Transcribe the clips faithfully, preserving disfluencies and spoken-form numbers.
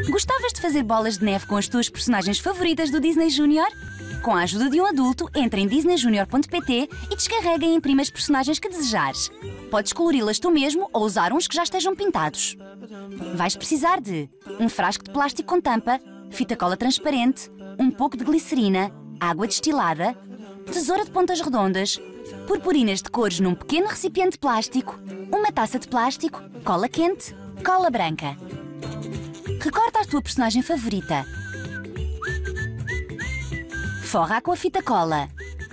Gostavas de fazer bolas de neve com as tuas personagens favoritas do Disney Junior? Com a ajuda de um adulto, entra em disney junior ponto pt e descarrega e imprime as personagens que desejares. Podes colori-las tu mesmo ou usar uns que já estejam pintados. Vais precisar de um frasco de plástico com tampa, fita cola transparente, um pouco de glicerina, água destilada, tesoura de pontas redondas, purpurinas de cores num pequeno recipiente de plástico, uma taça de plástico, cola quente, cola branca. Recorta a tua personagem favorita. Forra-a com a fita cola.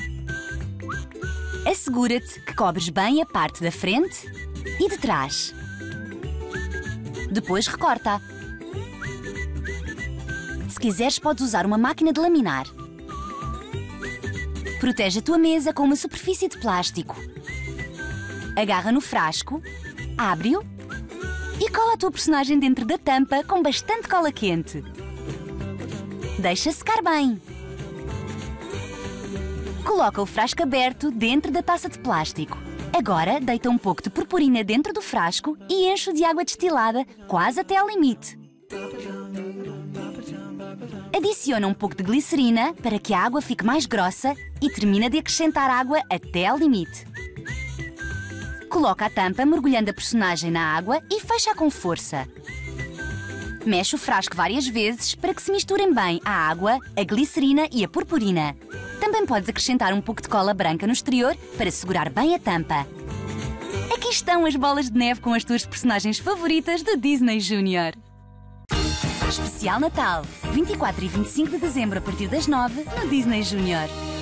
Assegura-te que cobres bem a parte da frente e de trás. Depois recorta. Se quiseres, podes usar uma máquina de laminar. Protege a tua mesa com uma superfície de plástico. Agarra no frasco, abre-o e cola a tua personagem dentro da tampa com bastante cola quente. Deixa secar bem. Coloca o frasco aberto dentro da taça de plástico. Agora, deita um pouco de purpurina dentro do frasco e enche-o de água destilada quase até ao limite. Adiciona um pouco de glicerina para que a água fique mais grossa e termina de acrescentar água até ao limite. Coloca a tampa mergulhando a personagem na água e fecha com força. Mexe o frasco várias vezes para que se misturem bem a água, a glicerina e a purpurina. Também podes acrescentar um pouco de cola branca no exterior para segurar bem a tampa. Aqui estão as bolas de neve com as tuas personagens favoritas do Disney Junior. Especial Natal, vinte e quatro e vinte e cinco de dezembro a partir das nove no Disney Junior.